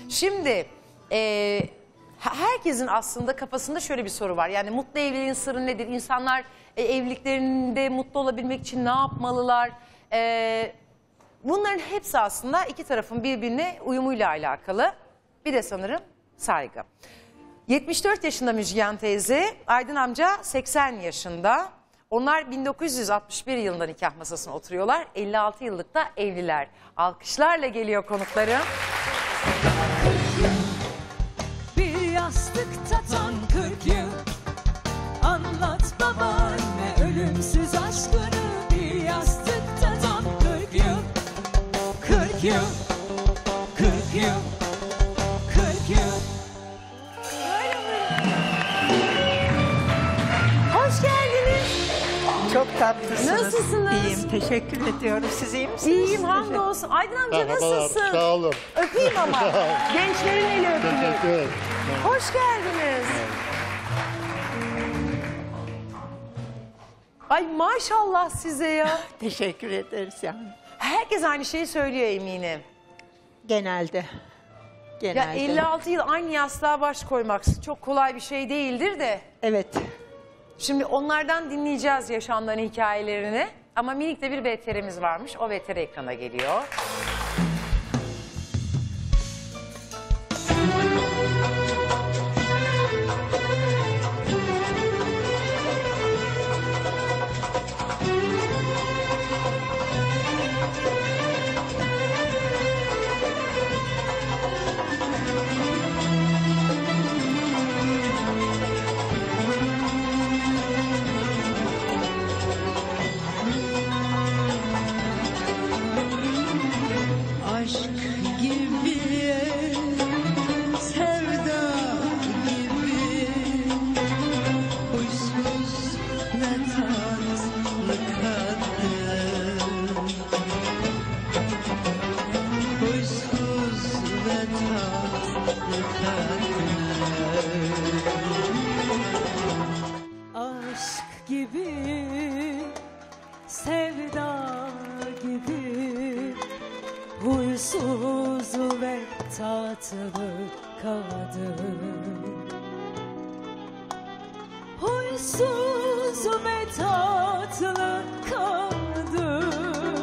Şimdi herkesin aslında kafasında şöyle bir soru var. Yani mutlu evliliğin sırrı nedir? İnsanlar evliliklerinde mutlu olabilmek için ne yapmalılar? Bunların hepsi aslında iki tarafın birbirine uyumuyla alakalı. Bir de sanırım saygı. 74 yaşında Müjgan teyze, Aydın amca 80 yaşında. Onlar 1961 yılında nikah masasına oturuyorlar. 56 yıllık da evliler. Alkışlarla geliyor konuklarım. Bir yastıkta tam 40 yıl anlat babaanne ölümsüz aşkını. Bir yastıkta tam 40 yıl, 40 yıl, 40 yıl, 40 yıl. Hoş geldiniz. Çok tatlısınız. Nasılsınız? İyiyim, teşekkür ediyorum. Siz iyi misiniz? İyiyim, hamdolsun. Aydın amca nasılsın? Sağ olun. Öpeyim ama. Gençlerin eli öpeyim. Teşekkür ederim. Hoş geldiniz. Ay maşallah size ya. Teşekkür ederiz yani. Herkes aynı şeyi söylüyor eminim. Genelde. Ya 56 yıl aynı yastığa baş koymak çok kolay bir şey değildir de. Evet. Şimdi onlardan dinleyeceğiz yaşamların hikayelerini. Ama minik de bir VTR'miz varmış. O VTR ekrana geliyor. Aşk gibi, sevda gibi, huysuz ve tatlı kadın. Huysuz ve tatlı kadın. Aşk gibi, sevda gibi, huysuz ve tatlı kadın. Huysuz ve tatlı kadın.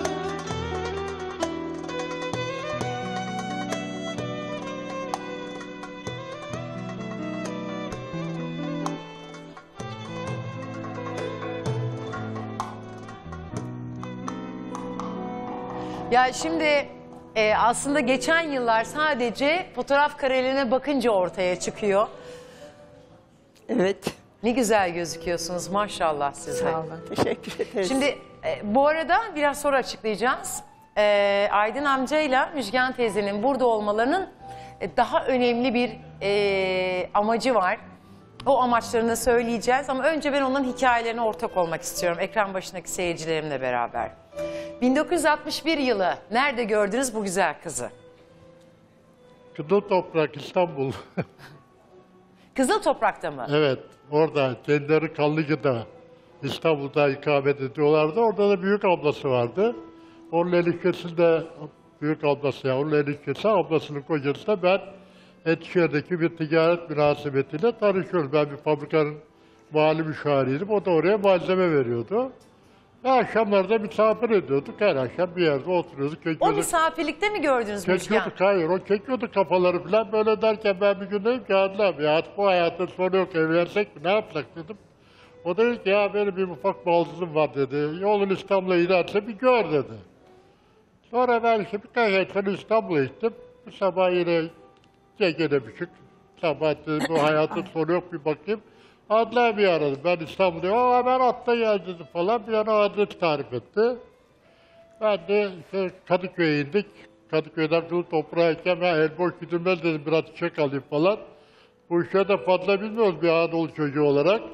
Ya şimdi aslında geçen yıllar sadece fotoğraf karelerine bakınca ortaya çıkıyor. Evet. Ne güzel gözüküyorsunuz maşallah size. Sağ olun. Teşekkür ederiz. Şimdi bu arada biraz sonra açıklayacağız. Aydın amcayla Müjgan teyzenin burada olmalarının daha önemli bir amacı var. O amaçlarını söyleyeceğiz ama önce ben onların hikayelerine ortak olmak istiyorum. Ekran başındaki seyircilerimle beraber. 1961 yılı nerede gördünüz bu güzel kızı? Kızıl Toprak İstanbul. Kızıl Toprak'ta mı? Evet, orada kendileri Kanlıca'da İstanbul'da ikamet ediyorlardı. Orada da büyük ablası vardı. Onun eniştesinde büyük ablası, yani onun eniştesi ablasının kocası da ben Eskişehir'deki bir ticaret münasebetiyle tanışıyoruz. Ben bir fabrikanın mali müşaviriydim. O da oraya malzeme veriyordu. Akşamlarda misafir ediyorduk. Her akşam bir yerde oturuyorduk. O misafirlikte mi gördünüz Müjgan? Çekiyorduk, hayır. O çekiyordu kafaları falan. Böyle derken ben bir gün dedim ki Adil abi ya bu hayatın sonu yok. Evlensek mi? Ne yapsak dedim. O dedi ki ya benim bir ufak baldızım var dedi. Yolun İstanbul'a giderse bir gör dedi. Sonra ben işte birkaç ay sonra İstanbul'a gittim. Bu sabah yine gene buçuk. Sabah dedim bu hayatın sonu yok bir bakayım. Adil abi aradım. Ben İstanbul'dayım ama ben atta gel dedim falan. Bir yana adres tarif etti. Ben de işte Kadıköy'e indik. Kadıköy'den Kızıl Toprağa iken ben el boş gidilmez dedim biraz çiçek alayım falan. Bu işe de fazla bilmiyoruz bir Anadolu çocuğu olarak.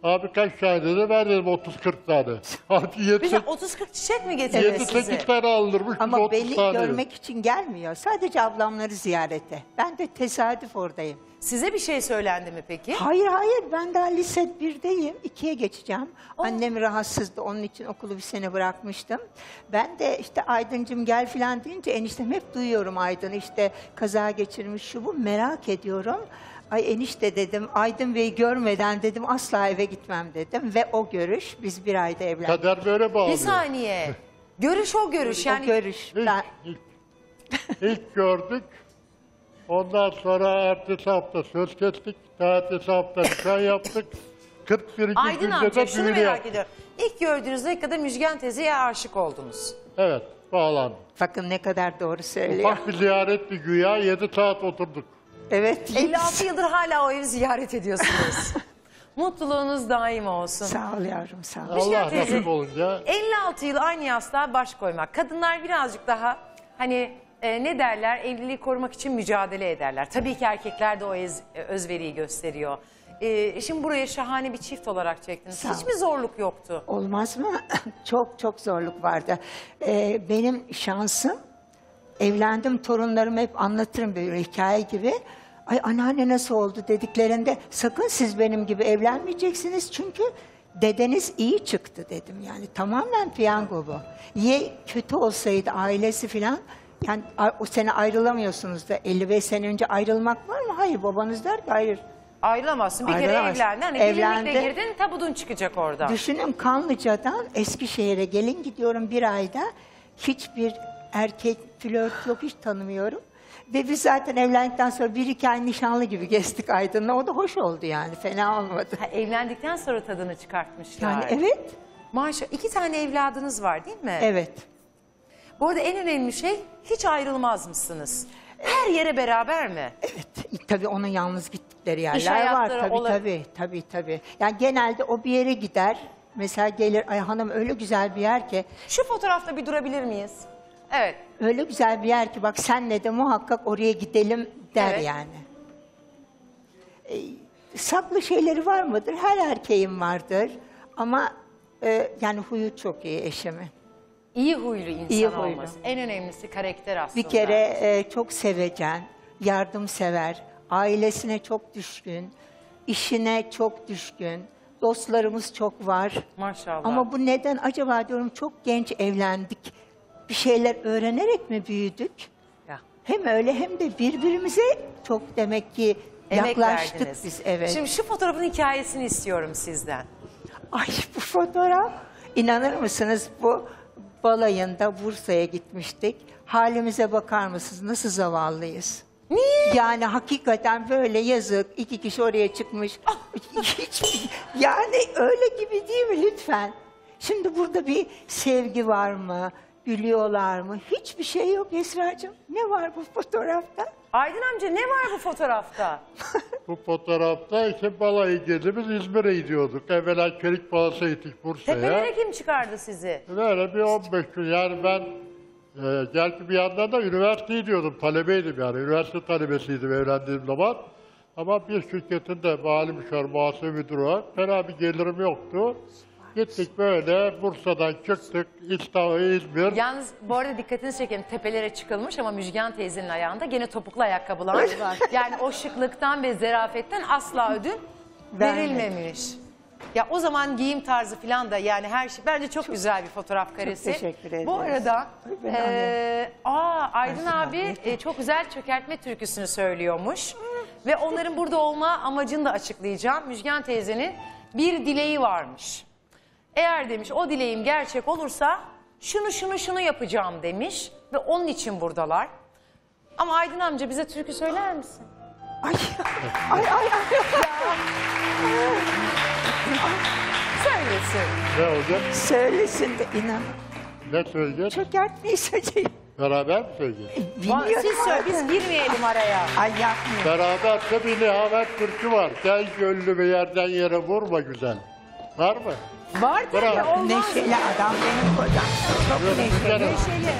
Abi kaç tane dedi, ben dedim 30-40 tane. Abi Bize 30-40 çiçek mi getiriyor size? 7-8 tane aldırmış, Ama 30 beni tane. görmek için gelmiyor. Sadece ablamları ziyarete. Ben de tesadüf oradayım. Size bir şey söylendi mi peki? Hayır hayır, ben daha lise 1'deyim. 2'ye geçeceğim. Annem rahatsızdı, onun için okulu bir sene bırakmıştım. Ben de işte Aydıncım gel filan deyince eniştem hep duyuyorum Aydın'ı, işte kaza geçirmiş şu bu, merak ediyorum. Ay enişte dedim, Aydın Bey'i görmeden dedim asla eve gitmem dedim. Ve o görüş, biz bir ayda evlendik. Kader böyle bağlıyor. Bir saniye. Görüş o görüş yani. O görüş. İlk, Ben, ilk gördük. Ondan sonra ertesi hafta söz kestik. Ertesi hafta nikah yaptık. 41. Aydın günde amca de şunu düğünü merak yaptık. ediyorum. İlk gördüğünüz dakikada Müjgan teyzeye aşık oldunuz. Evet, bağlandık. bakın ne kadar doğru söylüyor. Ufak bir ziyaretti güya, 7 saat oturduk. Evet. 56 yıldır hala o evi ziyaret ediyorsunuz. Mutluluğunuz daim olsun. Sağ ol yavrum, sağ ol. Allah teyze. nasip olunca 56 yıl aynı yastığa baş koymak. Kadınlar birazcık daha hani ne derler, evliliği korumak için mücadele ederler. Tabii ki erkekler de o özveriyi gösteriyor. Şimdi buraya şahane bir çift olarak çektiniz. Sağ ol. Hiçbir zorluk yoktu. Olmaz mı? Çok çok zorluk vardı. Benim şansım, evlendim, torunlarım hep anlatırım böyle hikaye gibi. Ay anneanne nasıl oldu dediklerinde sakın siz benim gibi evlenmeyeceksiniz çünkü dedeniz iyi çıktı dedim. Yani tamamen piyango bu. Niye kötü olsaydı ailesi filan, yani o sene ayrılamıyorsunuz da 55 sene önce ayrılmak var mı? Hayır, babanız der ki hayır. Ayrılamazsın. Bir kere Ayrılamazsın. evlendin. Hani Evlendi. gelinlikle girdin, tabudun çıkacak orada. Düşünün, Kanlıca'dan Eskişehir'e gelin gidiyorum bir ayda. Hiçbir erkek flört yok, hiç tanımıyorum. Ve biz zaten evlendikten sonra 1-2 ay nişanlı gibi gezdik Aydın'la. O da hoş oldu yani, fena olmadı. Ha, evlendikten sonra tadını çıkartmışlar. Yani evet, Maşallah. 2 tane evladınız var değil mi? evet. Bu arada en önemli şey, hiç ayrılmaz mısınız? Her yere beraber mi? Evet, tabii onun yalnız gittikleri İş yerler var. hayatları Tabii. Yani genelde o bir yere gider. Mesela gelir, ay hanım öyle güzel bir yer ki, Şu fotoğrafta bir durabilir miyiz? Evet. öyle güzel bir yer ki bak senle de muhakkak oraya gidelim der Evet. yani. Saklı şeyleri var mıdır? Her erkeğin vardır. Ama yani huyu çok iyi eşimin. İyi huylu insan İyi huylu. olması. En önemlisi karakter aslında. Bir kere çok sevecen, yardımsever, ailesine çok düşkün, işine çok düşkün, dostlarımız çok var. Maşallah. Ama bu neden acaba diyorum, çok genç evlendik. Bir şeyler öğrenerek mi büyüdük? Ya. Hem öyle hem de birbirimize çok demek ki Emek yaklaştık verdiniz. biz. Evet. Şimdi şu fotoğrafın hikayesini istiyorum sizden. Ay bu fotoğraf, inanır mısınız, bu balayında Bursa'ya gitmiştik. Halimize bakar mısınız? Nasıl zavallıyız? Niye? Yani hakikaten böyle yazık, 2 kişi oraya çıkmış. Hiç, yani öyle gibi değil mi lütfen? Şimdi burada bir sevgi var mı? Gülüyorlar mı? Hiçbir şey yok Esra'cığım. Ne var bu fotoğrafta? Aydın amca ne var bu fotoğrafta? bu fotoğrafta işte balayı gezimiz İzmir'e gidiyorduk. Evvela Çelik Balası gittik Bursa'ya. Tepelere kim çıkardı sizi? Böyle bir 15 gün, yani ben gerçi bir yandan da üniversiteye gidiyordum, talebeydim yani. Üniversite talebesiydim evlendiğim zaman. Ama bir şirketin de mali müşavir, muhasebe müdürü var. Fena bir gelirim yoktu. Gittik böyle, Bursa'dan çıktık, İstanbul, İzmir. Yalnız bu arada dikkatinizi çekelim, tepelere çıkılmış ama Müjgan teyzenin ayağında gene topuklu ayakkabılar var. Yani o şıklıktan ve zerafetten asla ödül verilmemiş. Ya o zaman giyim tarzı falan da, yani her şey bence çok güzel bir fotoğraf karesi. teşekkür ederiz. Bu arada Ben Aydın abi çok güzel çökertme türküsünü söylüyormuş. Ve onların burada olma amacını da açıklayacağım. Müjgan teyzenin bir dileği varmış. Eğer demiş o dileğim gerçek olursa şunu yapacağım demiş ve onun için buradalar. Ama Aydın amca bize türkü söyler misin? Ay. Söylesin. Ne olacak? Söylesin de inan. Ne söyleyeceğiz? Çökertmeyi söyleyeyim. Beraber mi söyleyeceğiz? Siz söyle, biz girmeyelim araya. Ay yapmıyor. Beraber de bir nihavet türkü var. Gel gönlümü yerden yere vurma güzel. Var mı? Var tabii, Bravo. olmaz. Neşeli adam benim kocam. Çok neşeli. Neşeli.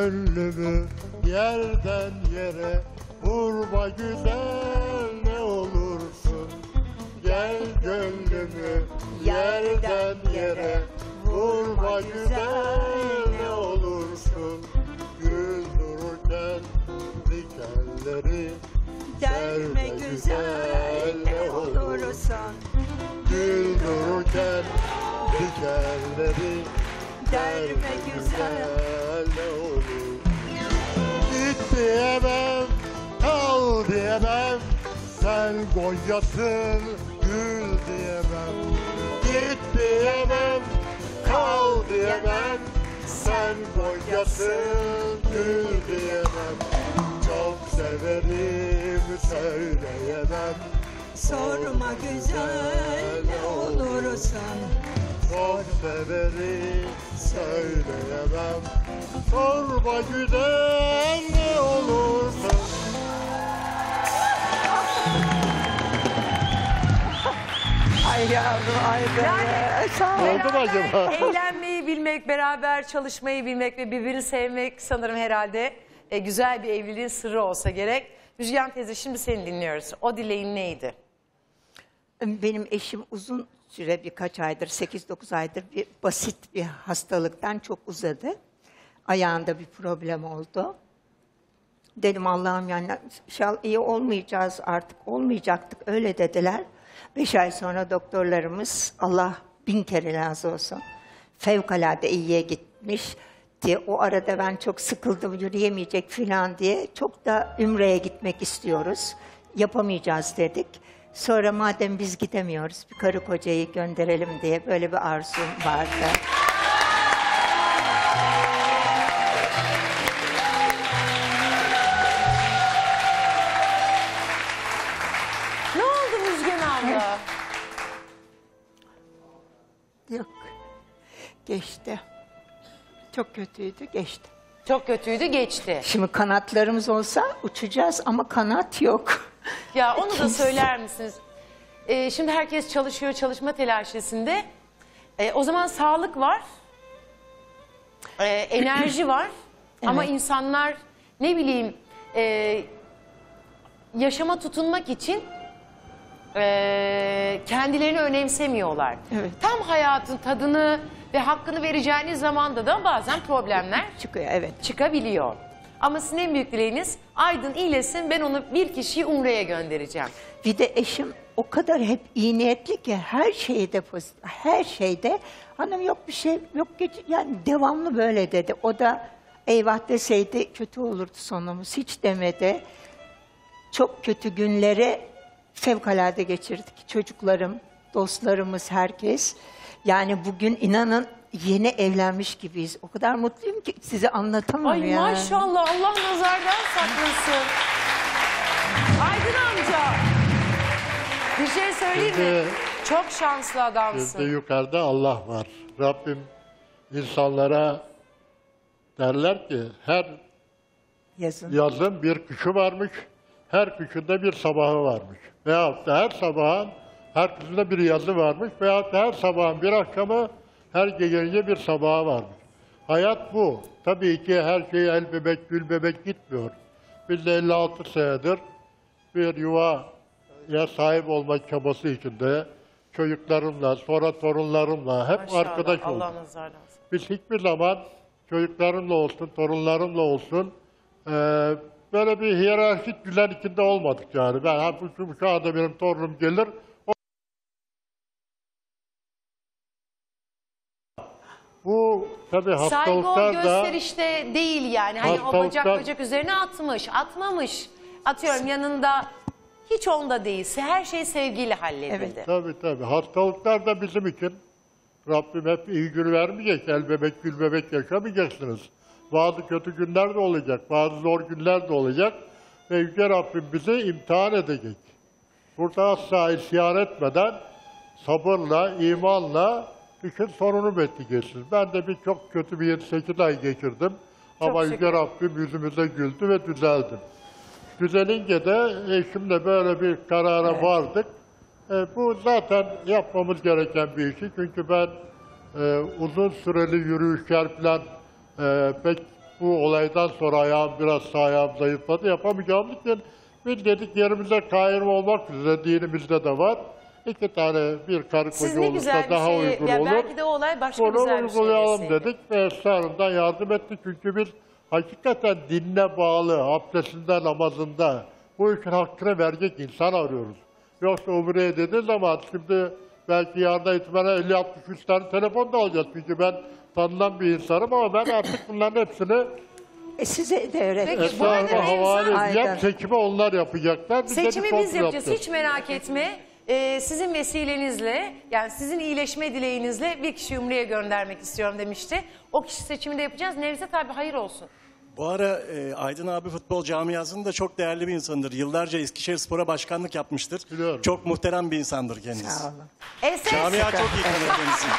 gönlümü yerden yere vurma güzel ne olursun. Gel gönlümü yerden yere vurma güzel ne olursun. Gül dururken dikenleri Derme güzel ne olursun. Gül dururken dikenleri Derme güzel. ne olur. Git diyemem, kal diyemem, sen Gonca'sın, gül diyemem. Git diyemem, kal diyemem, sen Gonca'sın, gül diyemem. Çok severim, söyleyemem. Sorma güzel ne olursun. Çok severim, söyleyemem. Sorma güzel ne olursun. Ay yavrum ay be. Yani- Sağ ol. Oldu mu acaba? Eğlenmeyi bilmek, beraber çalışmayı bilmek ve birbirini sevmek sanırım herhalde güzel bir evliliğin sırrı olsa gerek. Müjgan teyze şimdi seni dinliyoruz. O dileğin neydi? Benim eşim uzun süre birkaç aydır, 8-9 aydır bir basit bir hastalıktan çok uzadı. Ayağında bir problem oldu. Dedim Allah'ım yani inşallah iyi olmayacağız artık, olmayacaktık öyle dediler. 5 ay sonra doktorlarımız Allah 1000 kere razı olsun. Fevkalade iyiye gitmiş diye o arada ben çok sıkıldım yürüyemeyecek falan diye çok da Ümre'ye gitmek istiyoruz. Yapamayacağız dedik. Sonra madem biz gidemiyoruz bir karı kocayı gönderelim diye böyle bir arzum vardı. Ne oldu Müjgan abla? Yok. Geçti. Çok kötüydü, geçti. Çok kötüydü, geçti. Şimdi kanatlarımız olsa uçacağız ama kanat yok. Ya onu da Kimse- söyler misiniz? Şimdi herkes çalışıyor, çalışma telaşesinde. O zaman sağlık var, enerji var. Ama Evet. insanlar ne bileyim yaşama tutunmak için kendilerini önemsemiyorlar. Evet. Tam hayatın tadını ve hakkını vereceğiniz zamanda da bazen problemler Çıkıyor, evet. çıkabiliyor. Ama sizin en büyük dileğiniz Aydın iyileşsin, ben onu bir kişiyi Umre'ye göndereceğim. Bir de eşim o kadar hep iyi niyetli ki her şeyde pozitif, her şeyde hanım yok bir şey yok yani devamlı böyle dedi. O da eyvah deseydi kötü olurdu sonumuz hiç demedi. Çok kötü günleri fevkalade geçirdik. Çocuklarım, dostlarımız, herkes. Yani bugün inanın yeni evlenmiş gibiyiz. O kadar mutluyum ki size anlatamam Ay yani. maşallah, Allah nazardan saklasın. Aydın amca, bir şey söyleyeyim mi? Çok şanslı Bizde adamsın. yukarıda Allah var. Rabbim insanlara derler ki her Yazın. yazın bir kışı varmış, her kışında bir sabahı varmış. Veyahut da her sabahın, her kışında bir yazı varmış veyahut da her sabahın bir akşamı, her gece bir sabahı varmış. Hayat bu. Tabii ki her şey el bebek, gül bebek gitmiyor. Biz de 56 senedir bir yuvaya sahip olma çabası içinde çocuklarımla, sonra torunlarımla hep Maşallah, arkadaş olduk. Allah nazardan saklasın. Biz hiçbir zaman çocuklarımla olsun, torunlarımla olsun böyle bir hiyerarşik düzen içinde olmadık yani. Ben şu anda benim torunum gelir, bu tabii Saygı o hastalıklar da gösterişte değil yani. Hani o bacak Hastalıklar- bacak üzerine atmış, atmamış. Atıyorum yanında hiç onda değilse her şey sevgiyle halledildi. tabii hastalıklar da bizim için Rabbim hep iyi gün vermeyecek. El bebek, gül bebek yaşamayacaksınız. Bazı kötü günler de olacak, bazı zor günler de olacak. Ve Yüce Rabbim bizi imtihan edecek. Burada asla isyan etmeden sabırla, imanla işin sonunu bekleyeceksiniz. Ben de çok kötü bir 7-8 ay geçirdim. Ama şükür. Yüce Rabbim yüzümüze güldü ve düzeldim. Düzelince de eşimle böyle bir karara vardık. Bu zaten yapmamız gereken bir işi. Çünkü ben uzun süreli yürüyüşler falan pek bu olaydan sonra ayağım biraz sağ ayağım zayıfladı. Yapamayacağımız için biz dedik yerimize kayyum olmak üzere dinimizde de var. 2 tane bir karı Siz koca ne olursa güzel bir daha şey, uygun ya olur. belki de o olay başka Onu güzel bir şey uygulayalım deseydi. dedik ve esrarından yardım etti. Çünkü biz hakikaten dinle bağlı, abdestinde, namazında bu işin hakkını verecek insan arıyoruz. Yoksa umreye dediği zaman şimdi belki yarına itibaren 50-60 tane telefon da alacağız. Çünkü ben tanınan bir insanım ama ben artık bunların hepsini Size de öğretmek. Peki, bu arada esrarıma havale Aynen. edeceğim. Çekimi onlar yapacaklar. Biz de bir Seçimi biz kontrol yapacağız. yapacağız. Hiç merak etme. Sizin vesilenizle, yani sizin iyileşme dileğinizle bir kişi Umre'ye göndermek istiyorum demişti. O kişi seçimini de yapacağız. Nevzat abi hayır olsun. Bu ara Aydın abi futbol camiasında çok değerli bir insandır. Yıllarca Eskişehirspor'a başkanlık yapmıştır. Biliyorum. Çok muhterem bir insandır kendisi. Sağ olun. Eses. Camia çok iyi tanır kendisini.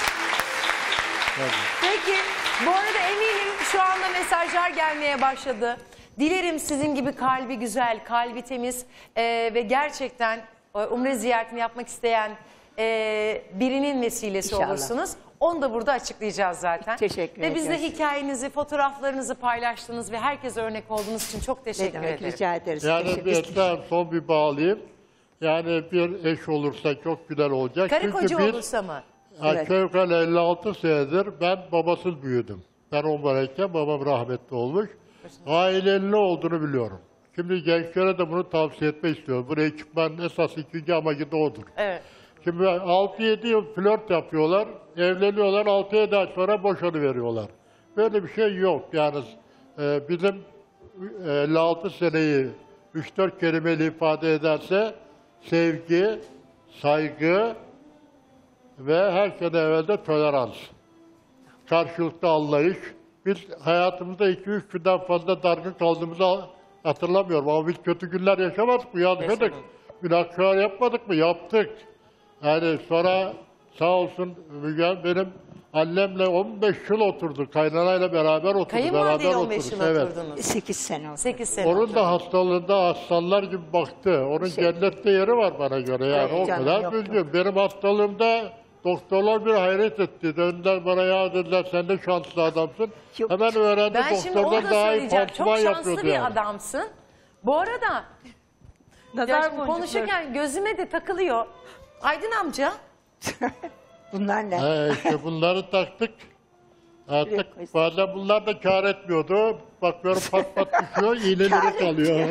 Peki, bu arada eminim şu anda mesajlar gelmeye başladı. Dilerim sizin gibi kalbi güzel, kalbi temiz ve gerçekten Umre ziyaretini yapmak isteyen birinin vesilesi İnşallah. olursunuz. Onu da burada açıklayacağız zaten. Teşekkür Ve bizle ediyoruz. hikayenizi, fotoğraflarınızı paylaştığınız ve herkese örnek olduğunuz için çok Ne teşekkür demek ederim. rica ederiz. Yani Teşekkür- bir etten son bir bağlayayım. Yani bir eş olursa çok güzel olacak. Karı Çünkü koca biz olursa mı? aşağı yukarı 56 senedir ben babasız büyüdüm. Ben 10'dayken babam rahmetli olmuş. Ailenin ne olduğunu biliyorum. Şimdi gençlere de bunu tavsiye etmek istiyorum. Buraya çıkmanın esas ikinci amacı da odur. Evet. Şimdi 6-7 yıl flört yapıyorlar, evleniyorlar, 6-7 ay sonra boşanıveriyorlar. Böyle bir şey yok. Yani bizim 56 seneyi 3-4 kelimeyle ifade ederse sevgi, saygı ve her şeyden evvel de tolerans. Karşılıklı anlayış. Biz hayatımızda 2-3 günden fazla dargın kaldığımızı hatırlamıyorum. Ama biz kötü günler yaşamadık mı? Yaşadık. Günahkar yapmadık mı? Yaptık. Yani sonra sağ olsun Müge benim annemle 15 yıl oturdu. Kaynanayla beraber oturdu. Kayınvalideyle beraber 15 yıl Evet. oturdunuz. 8 sene oldu. 8 sene Onun oturdunuz. da hastalığında aslanlar gibi baktı. Onun cennette yeri var bana göre. Yani Ay, o canım, kadar yok, düzgün. Benim hastalığımda doktorlar bir hayret etti. Döndüler bana ya dediler sen de şanslı adamsın. Yok. Hemen öğrendim Ben şimdi onu doktorlar da daha iyi söyleyeceğim. Çok pansuman şanslı yapıyordu bir yani. adamsın. Bu arada ya şimdi konuşurken gözüme de takılıyor. Aydın amca, Bunlar ne? İşte bunları taktık. Artık bazen bunlar da kâr etmiyordu. Bakıyorum pat pat düşüyor, iğneleri kalıyor.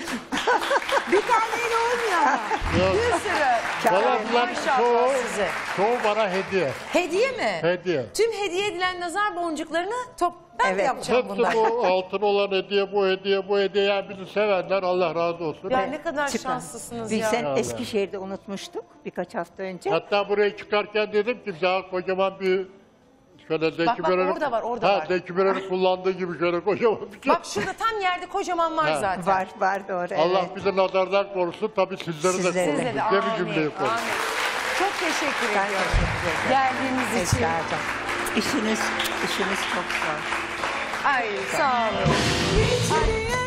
Bir taneyle olmuyor ama. bir sürü. Valla bunlar Maşallah size. çoğu bana hediye. Hediye mi? Hediye. Tüm hediye edilen nazar boncuklarını ben de Evet. yapacağım Hepsi bundan. bu altın olan hediye, bu hediye, bu hediye. Yani bizi sevenler Allah razı olsun. Ya ne kadar Süper. şanslısınız Biz ya. sen Eskişehir'de unutmuştuk birkaç hafta önce. Hatta buraya çıkarken dedim ki daha kocaman bir şöyle Zeki bak, Müren'in- orada var, orada var. Zeki Müren'in kullandığı gibi şöyle kocaman bir şey. Bak şurada tam yerde kocaman var Ha. zaten. Var doğru. Allah evet. bizi nazardan korusun. Tabii sizleri de Sizleri de. korusun. Size de Gemi amin, cümleyi korusun. amin. Çok teşekkür Ben ediyorum. teşekkür ederim. Geldiğiniz için. Esra'cığım. İşiniz çok zor. Ay sağ olun. Hiçbir